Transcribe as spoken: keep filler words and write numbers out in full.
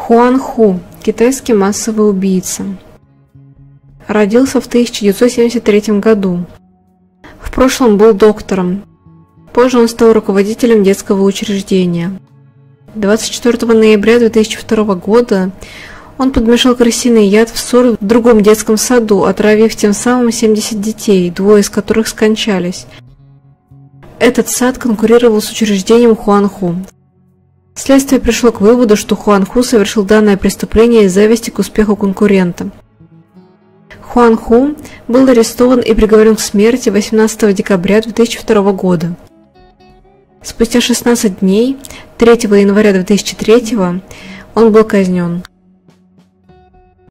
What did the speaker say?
Хуан Ху – китайский массовый убийца. Родился в тысяча девятьсот семьдесят третьем году. В прошлом был доктором. Позже он стал руководителем детского учреждения. двадцать четвёртого ноября две тысячи второго года он подмешал крысиный яд в ссору в другом детском саду, отравив тем самым семьдесят детей, двое из которых скончались. Этот сад конкурировал с учреждением Хуан Ху. Следствие пришло к выводу, что Хуан Ху совершил данное преступление из зависти к успеху конкурента. Хуан Ху был арестован и приговорен к смерти восемнадцатого декабря две тысячи второго года. Спустя шестнадцать дней, третьего января две тысячи третьего, он был казнен.